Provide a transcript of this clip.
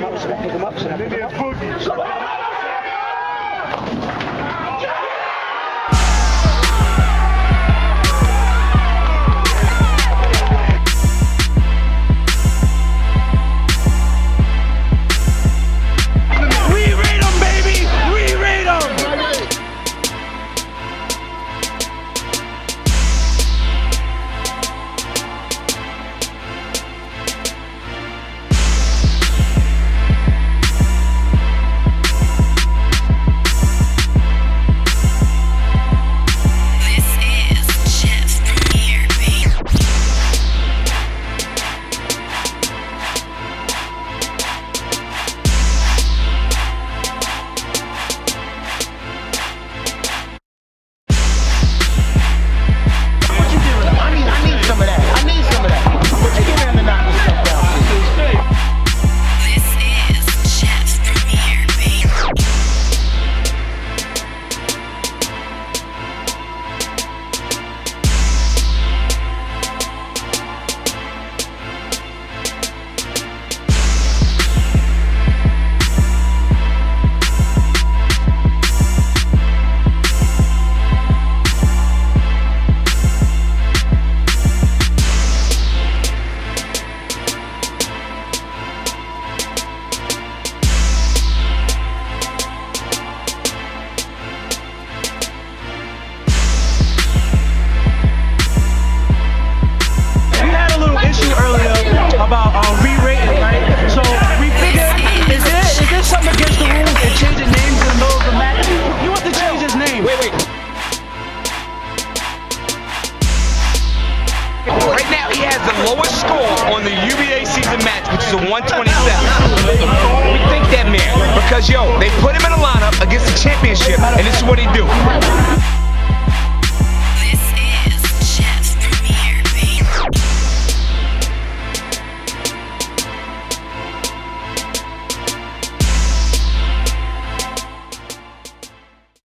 pick him up? Should I pick him up? Right now, he has the lowest score on the UBA season match, which is a 127. We think that man, because, yo, they put him in a lineup against the championship, and this is what he do.